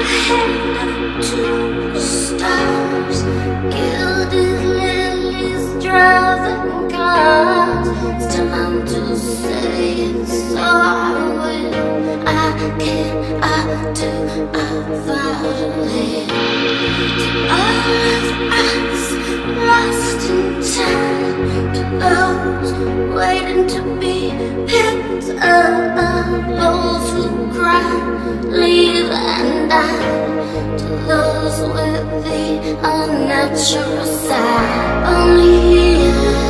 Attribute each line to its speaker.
Speaker 1: head to the stars, gilded lilies, driving cars. It's time to say it's so. I can't, I do, I finally. All of us lost in time, to those waiting to be picked up, those who cry, leave and die, to those with the unnatural side. Only here